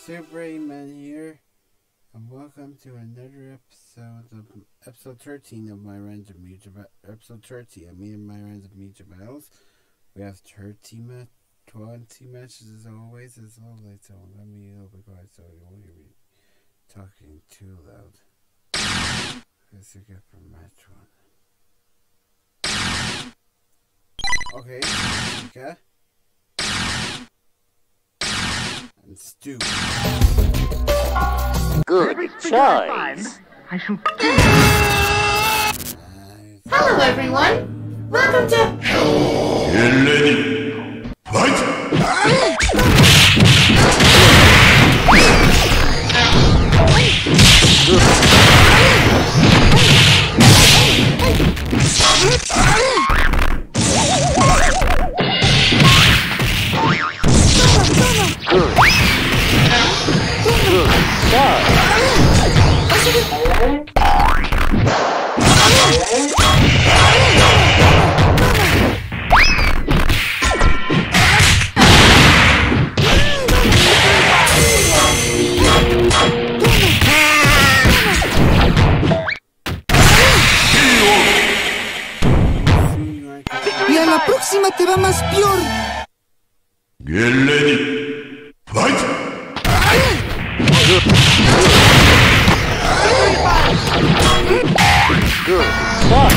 Supereddieman here, and welcome to another episode 13 of my random music episode 30 of me and my random music battles. We have 20 matches as always. It's a little late, so let me a little bit quiet so you won't hear me talking too loud. Let's get for match 1. Okay, okay. And stew. Good choice. Hello, everyone. Welcome to. Get ready. Fight! Y a la próxima te va más peor. Get ready. Fight! Good spot.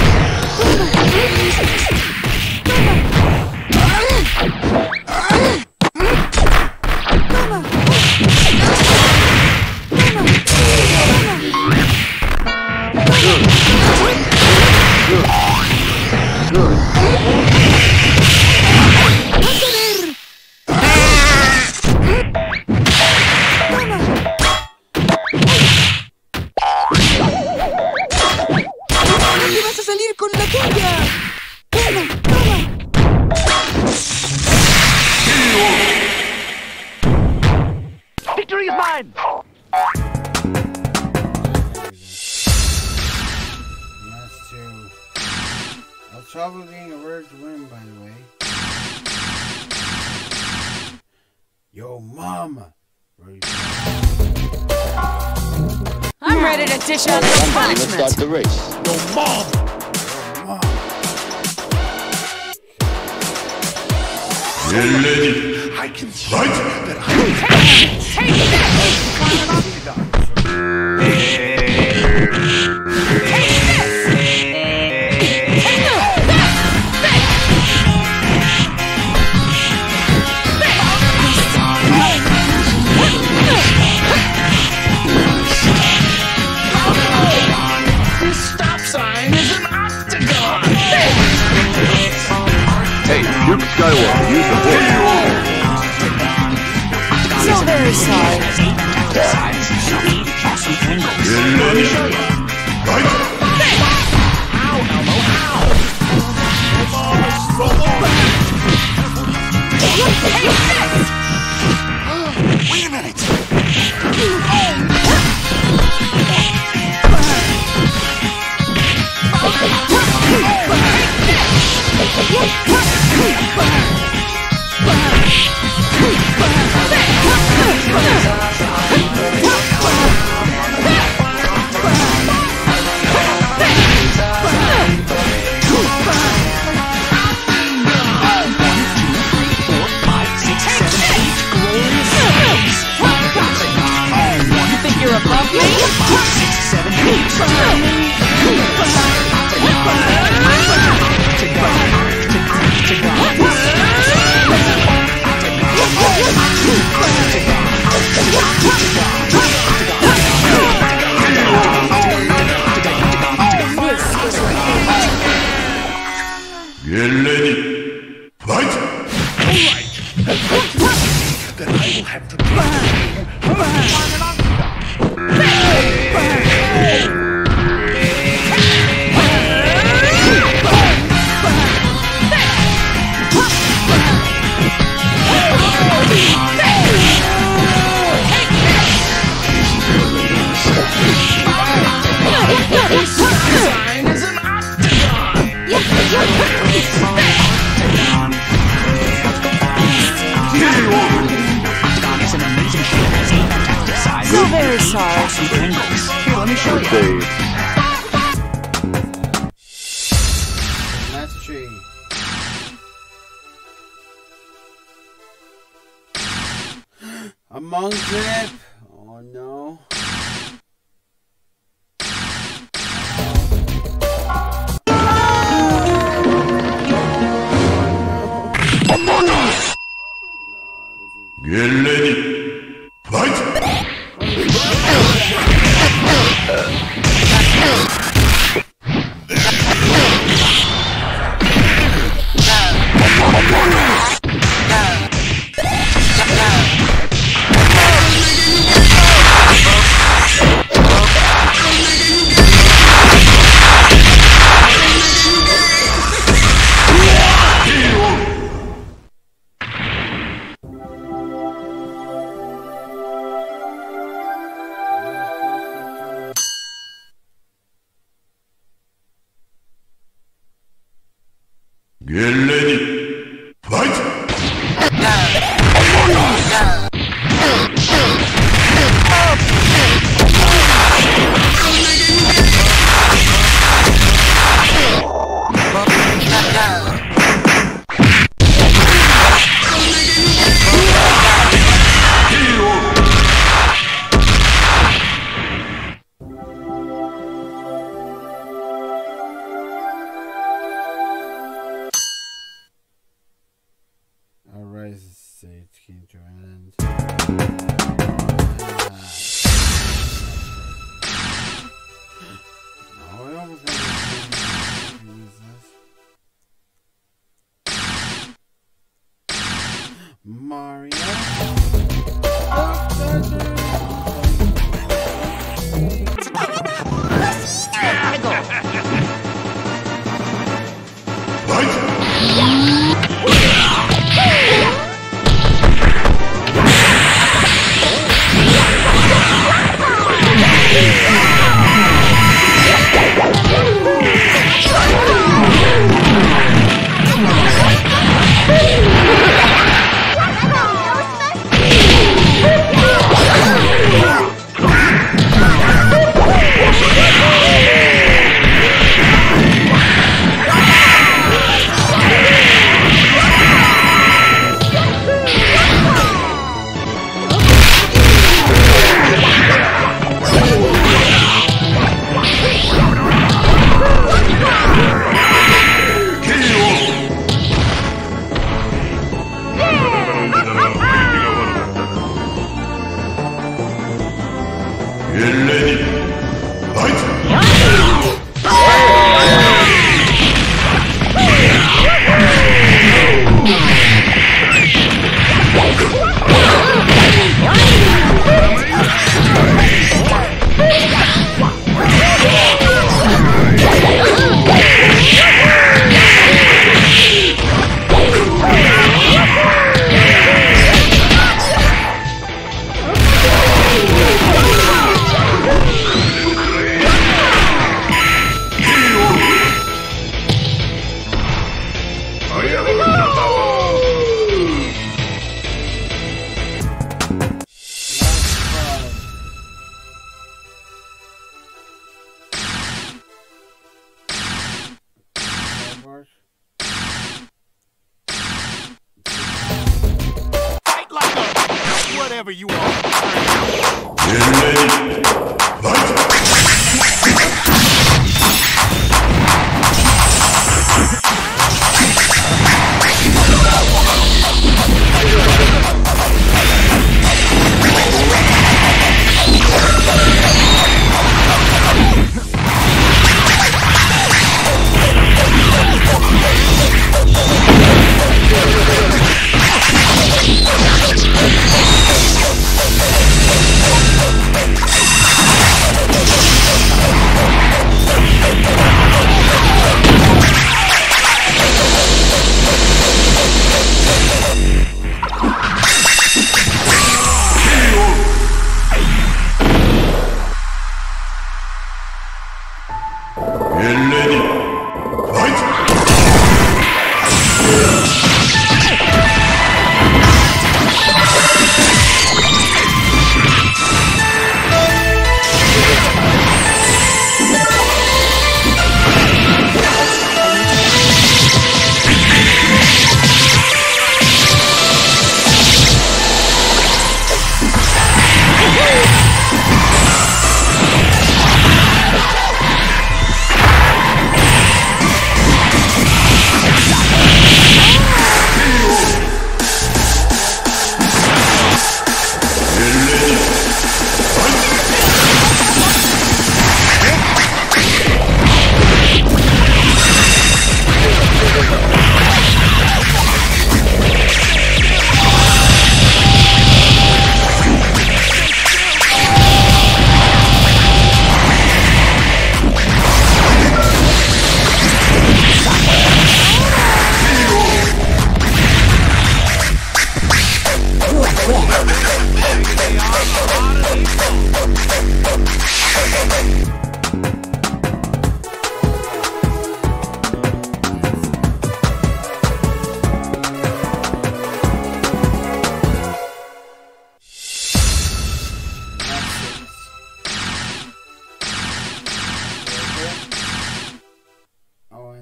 ¡Vas a salir con la tuya! ¡Toma, toma! Victory is mine. Match 2. I'll trouble getting a word to win, by the way. Yo, mama! I'm ready to dish out some Let's start punishment. the race. Yo, mom! Get ready. I can fight that I Take Luke Skywalker, use the force. So very sorry. Get ready. Fight! Wait a minute! You think you're above me? 6, 7, 8. Tuesdays. Last tree. A monk drip. Oh no. Get ready. Fight! Get ready. Fight! Alright, sage came to an end. Oh, I almost had to use this. Mario. Whatever you want. Get ready. Fight!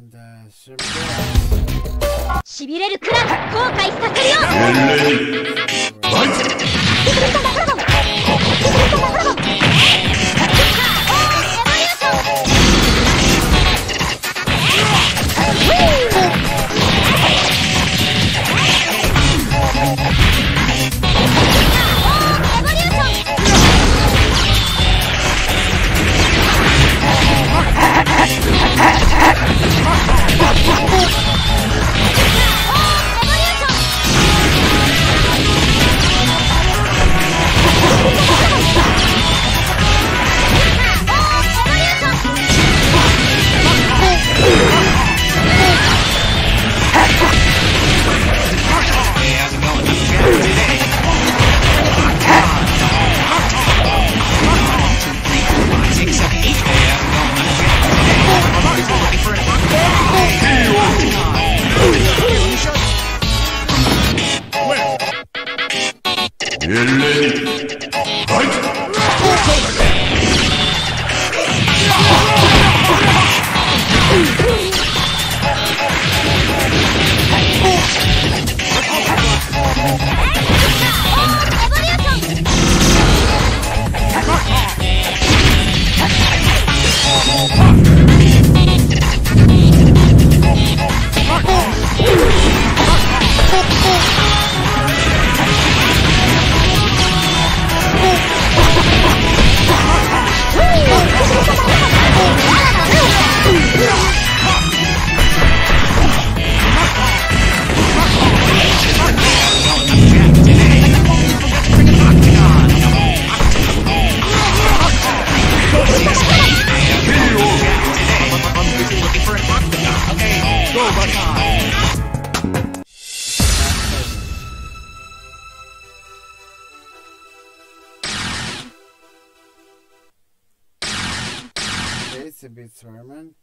and しびれるくらい後悔させるよ。 To beat Swarman.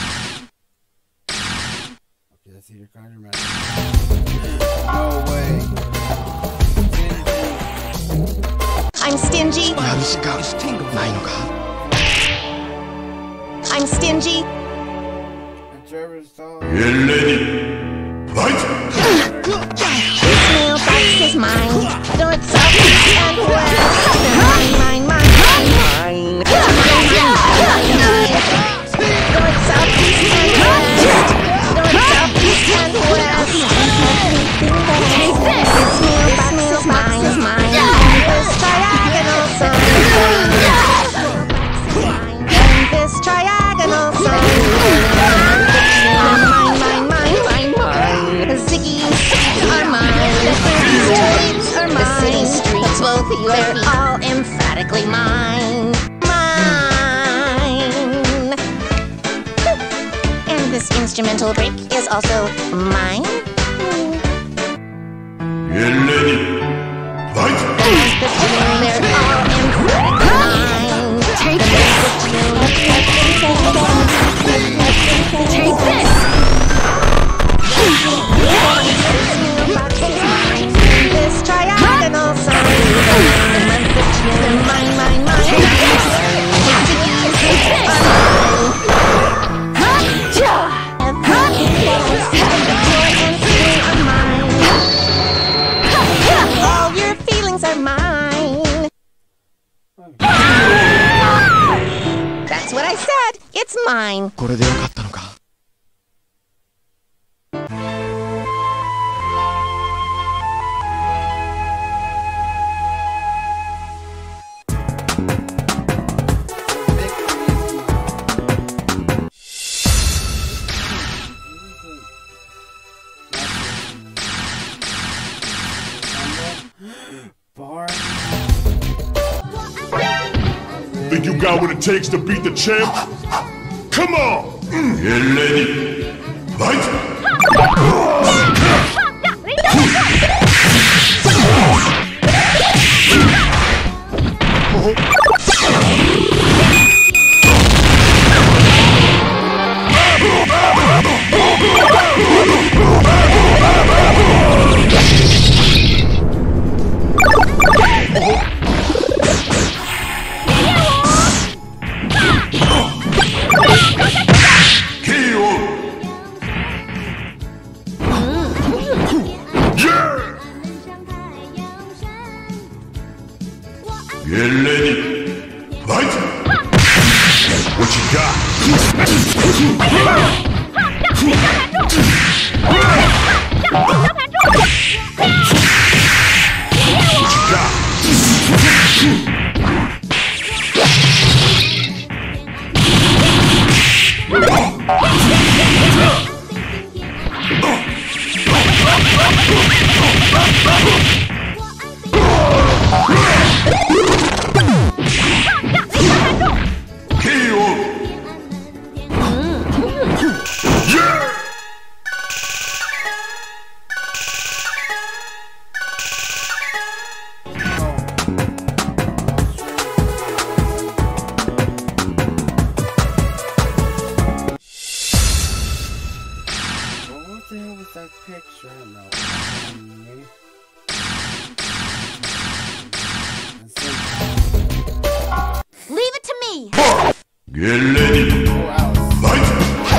Okay, let's see your card. No way. I'm stingy. I'm stingy. And Trevor's tall. Get ready. Fight! This mailbox is mine. North, south, east, and west. Mine, mine, mine, mine, mine. North, south, east, and west. North, south, east, and west. Take this. This mailbox is mine. This triagonal sign. And this triagonal sign. Mine, mine, mine, mine, mine. Ziggy's are mine. Streets are mine. The city streets, both they're all emphatically mine. Mine. And this instrumental break is also mine. Get ready. Fight! The tune, they're all emphatically mine. Take this. Take this. This triagonal sign. Mine, mine, mine. All your feelings are mine. That's what I said. It's mine. これでよかったのか。 Think you got what it takes to beat the champ? Come on! Get ready. Fight! is that picture? No. Leave it to me! Get ready. Fight!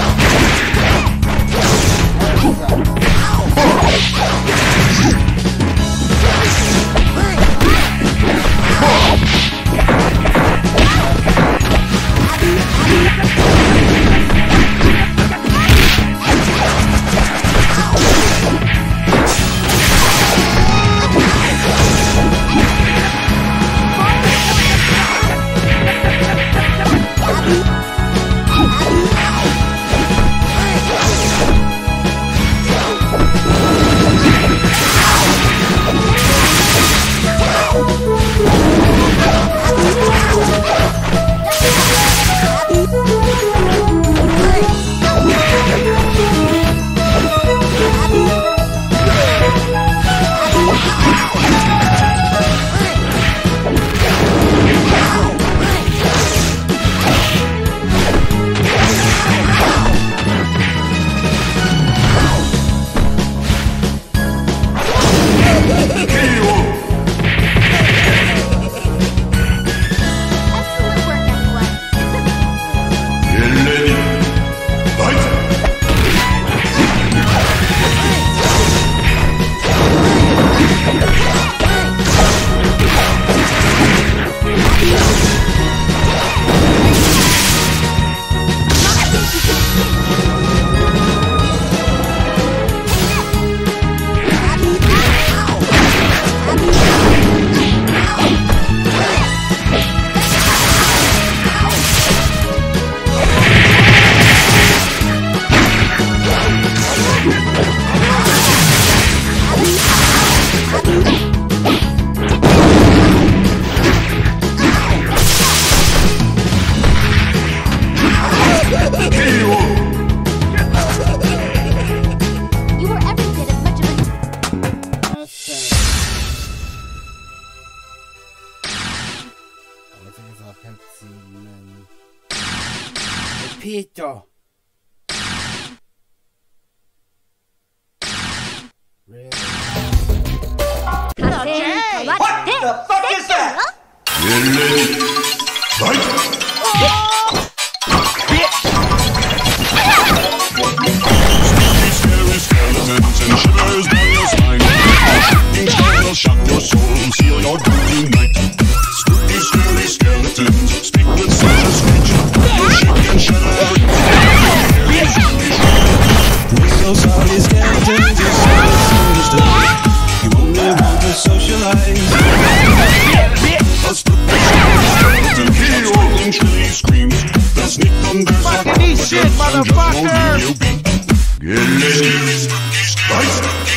Pito. Really? What the fuck is that? Get ready. Fight! Scary skeletons and shivers down your spine. Shocking spell, shock your soul, seal your doom night. Spooky, scary skeletons speak with such a screech. You shake and shudder. We're so sorry, skeletons, you're so sinister. You only want to socialize. A spooky skeleton keeps making chilly screams. They'll sneak under sarcophagus and just won't leave you be. Get ready. Fight!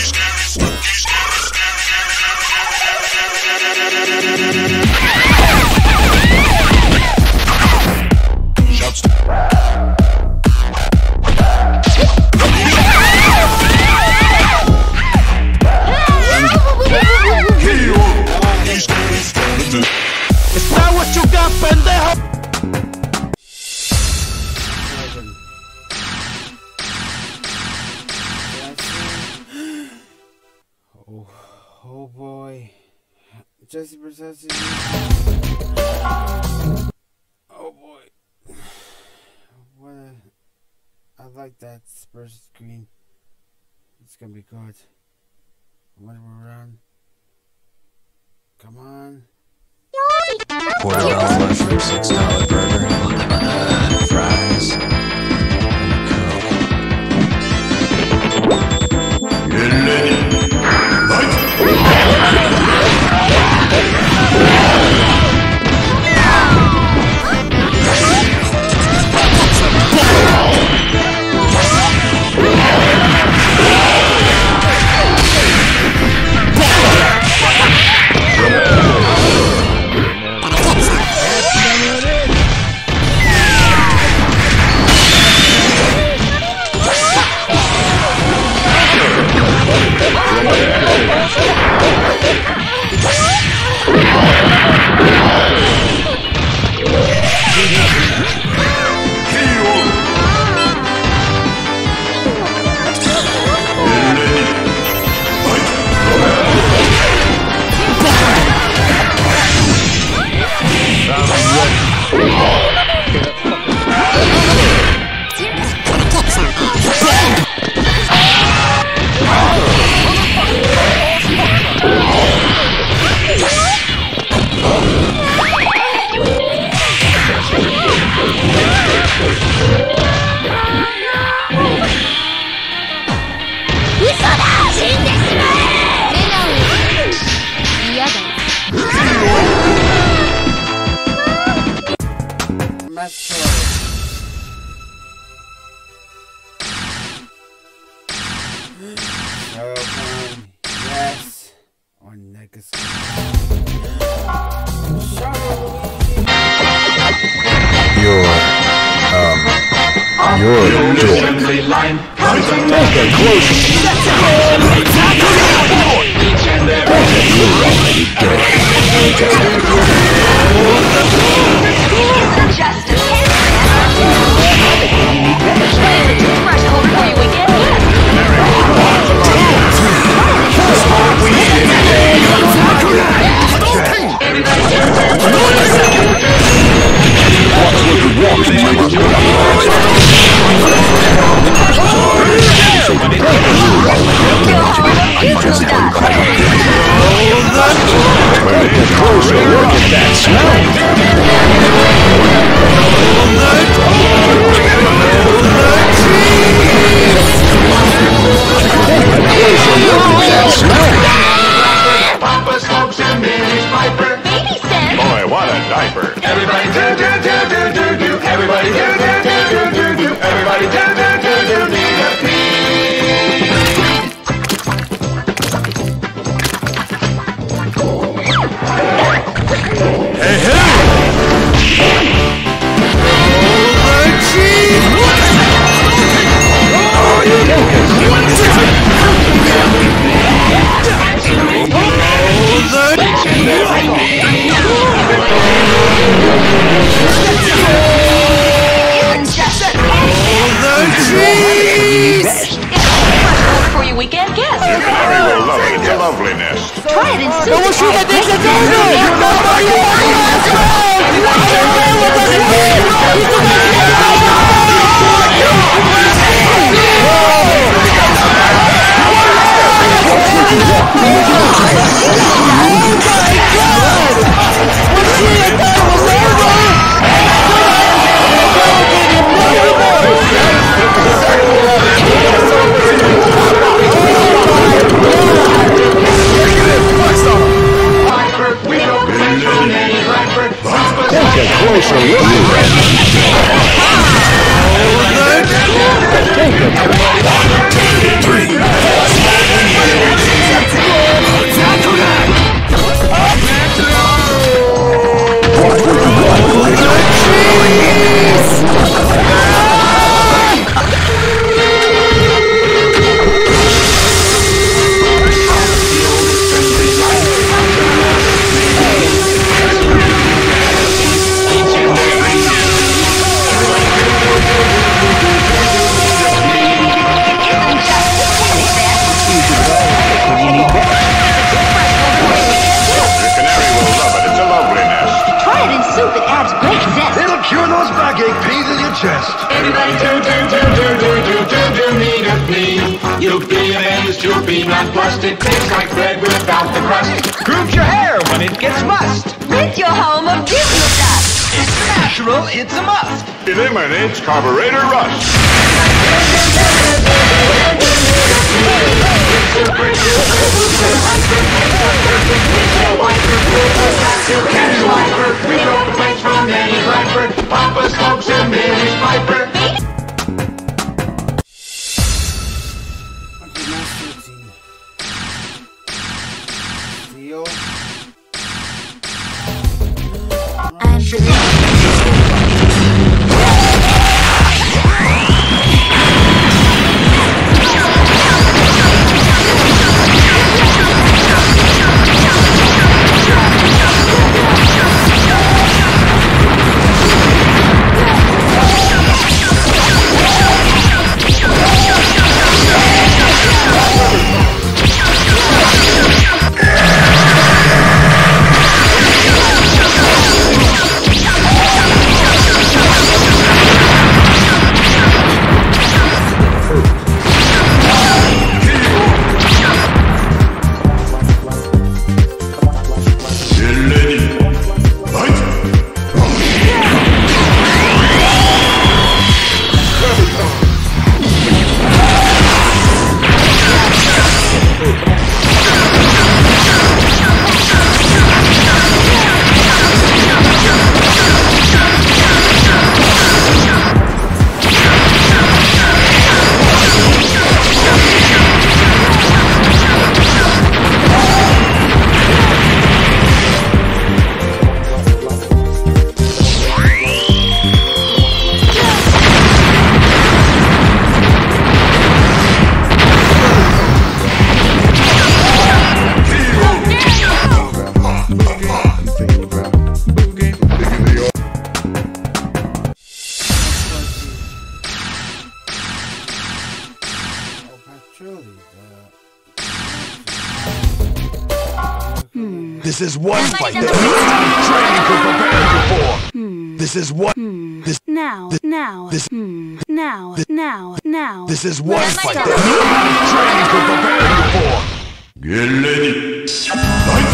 Is that what you got, pendejo? Oh boy. Jesse Versace. Oh boy. I like that Spurs screen. It's gonna be good. When we're on. Come on. $4 mushroom, $6 burger, fries, Get ready. Fight! Yes. Or negative. You're assembly line. Take a close. Each and every Boy, what a diaper. everybody do do do do do do. Everybody do do do do do do. Everybody do do do do do. For your weekend guest. Supereddie will love it. It's a lovely nest. Try it in Take a closer look. Everybody do do do do do do do do need a flea. You'll be amazed, you'll be nonplussed. It tastes like bread without the crust. Grooves your hair when it gets mussed. Rid your home of beauty dust. It's natural, it's a must. It eliminates carburetor rust. We don't complaints from any griper. Papa smokes a mini viper. Okay, last 13. Steel. trilogy. This is one fight that training could prepare you for. This is what. This Now. This is one fight that training could prepare you for. Get ready. Fight.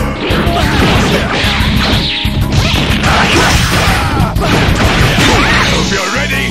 If you're ready.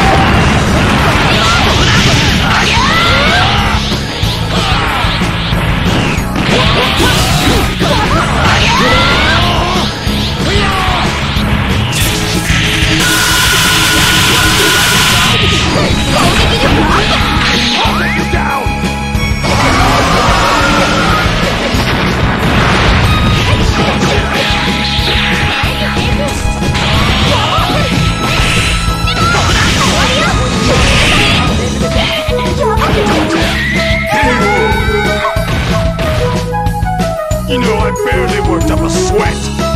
You know, I barely worked up a sweat.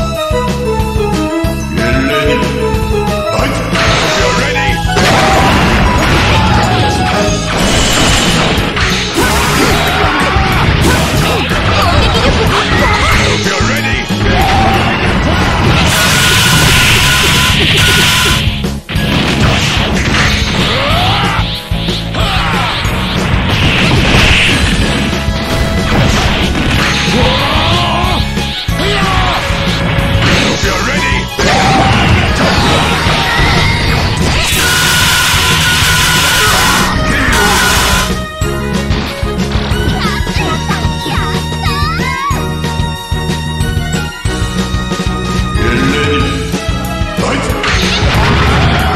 Get ready. Fight. If you're ready. If you're ready. If you're ready. Get ready. Fight.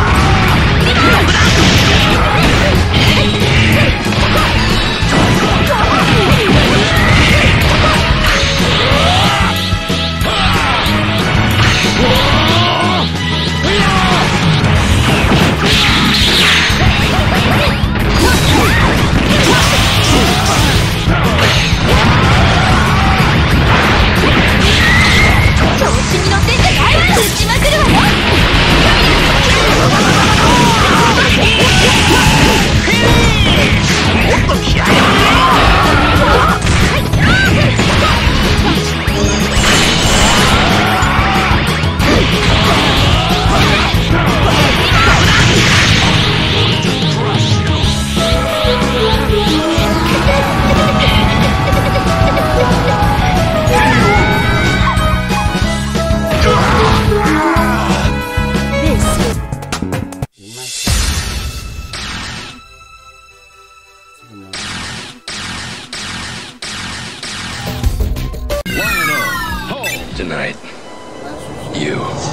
Tonight, you.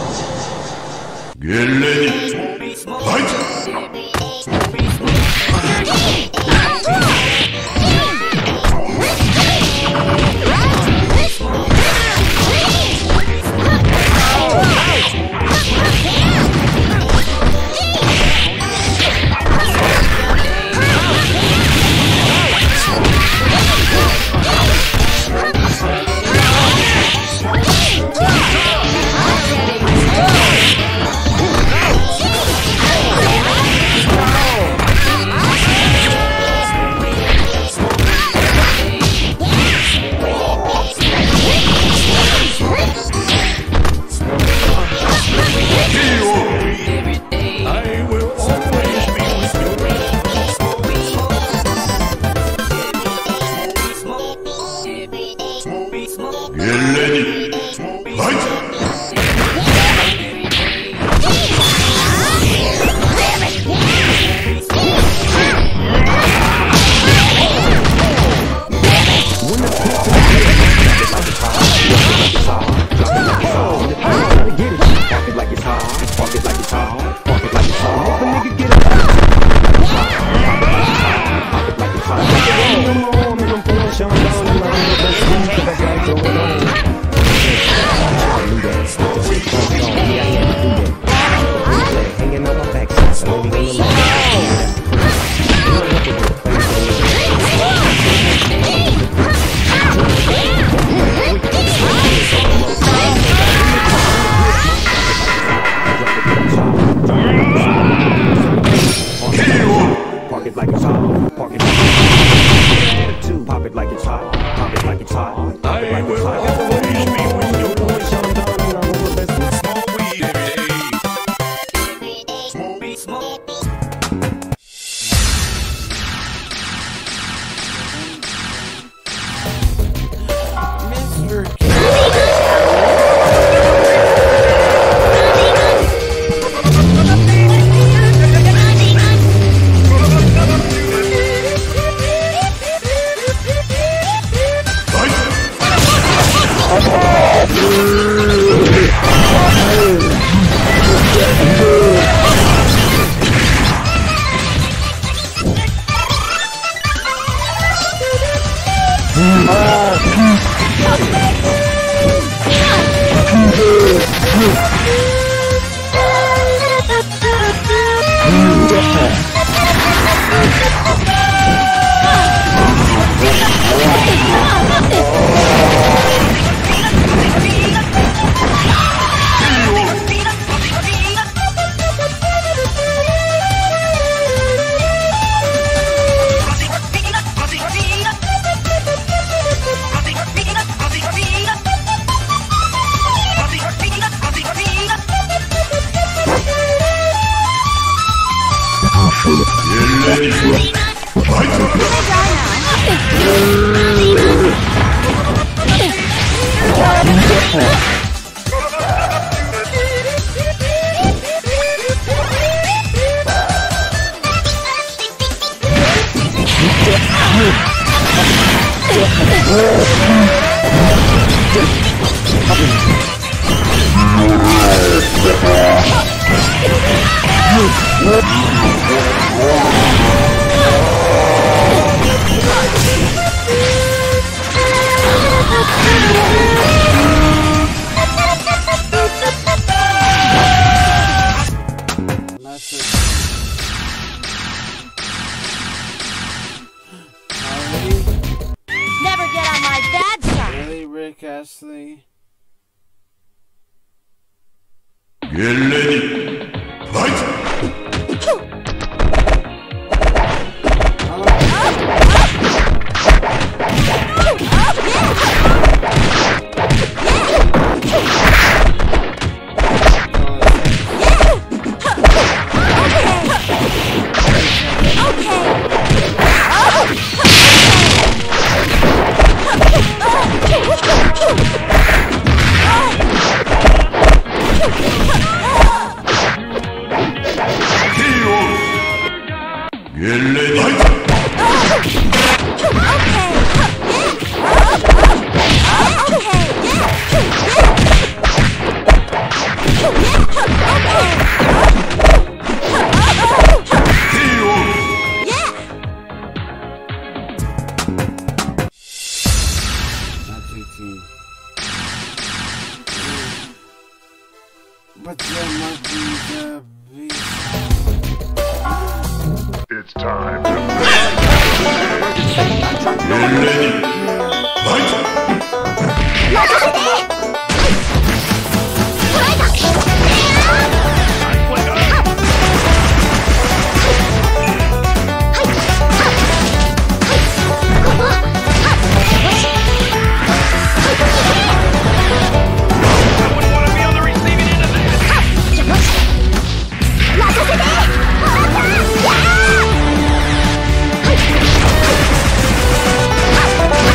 Get ready. Fight. it like it's hot. Pop it like it's hot. Pop it like it's hot. Please me with your voice. Small weed every day. Smoke. Never get on my bad side. Really, Rick Astley? Get ready. Fight! But there might be the beast. It's time to get ready. Fight! Yeah!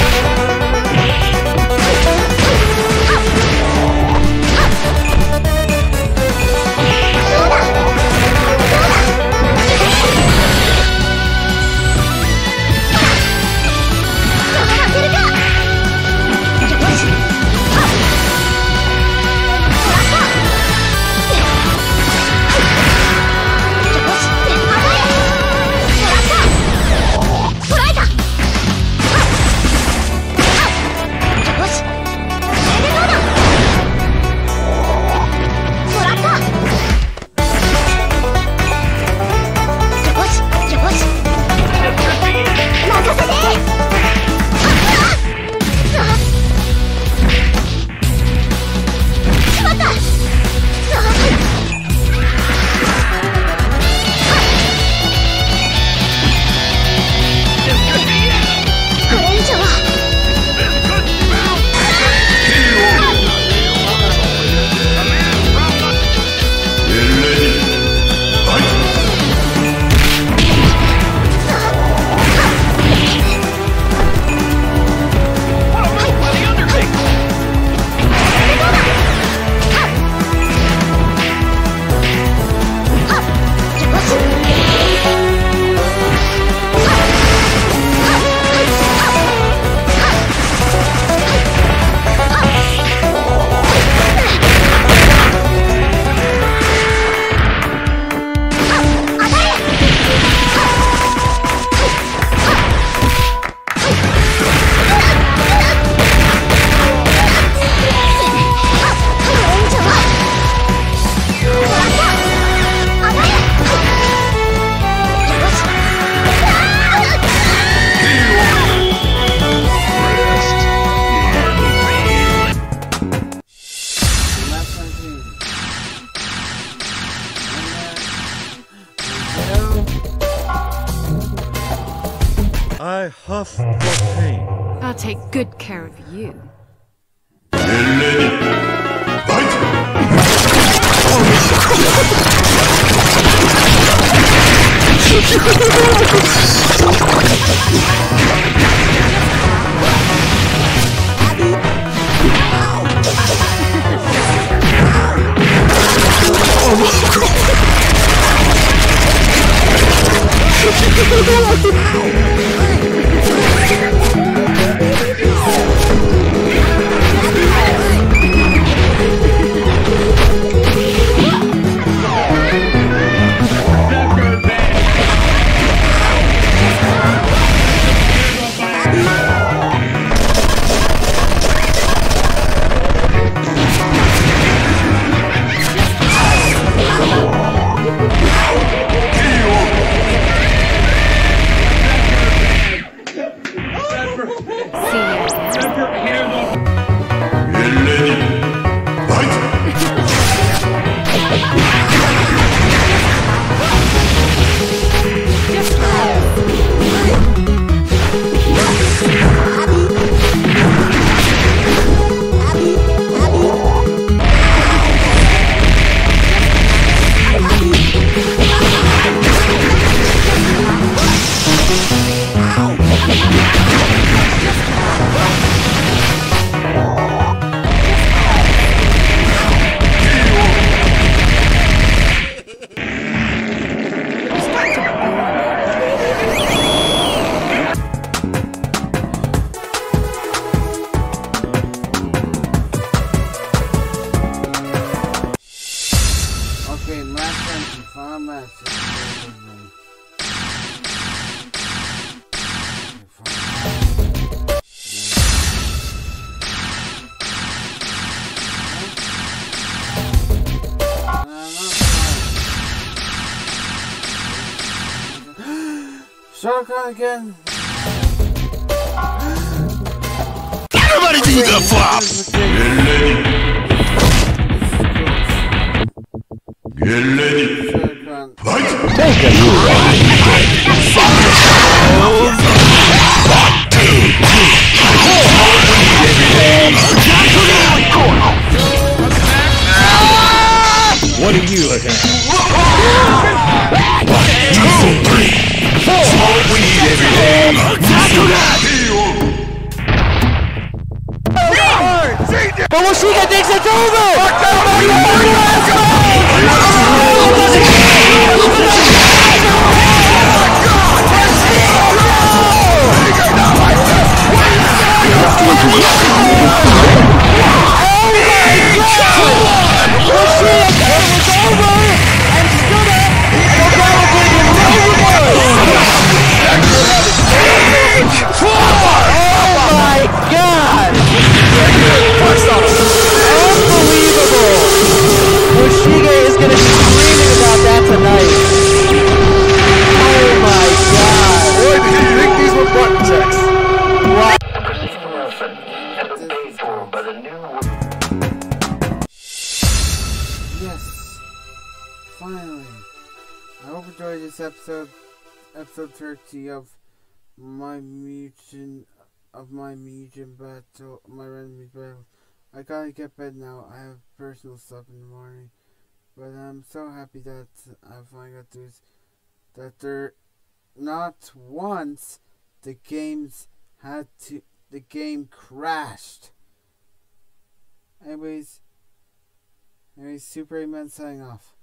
I huff for pain. I'll take good care of you. Okay, last time some fun matches. Shotgun again. Everybody do the flops. Get ready. Fight! Take it! What are you looking at? 1, 2, 3, 4. Smoke weed every day. But Washiga thinks it's over! Washiga is gonna be screaming about that tonight. Oh my god. Boy, did you think these were button checks? Wow. Yes. Finally. I hope you enjoyed this episode 30 of my mugen battle, my random battle. I gotta get bed now. I have personal stuff in the morning. But I'm so happy that I finally got to do this. That there, not once, the game crashed. Anyways, Supereddieman signing off.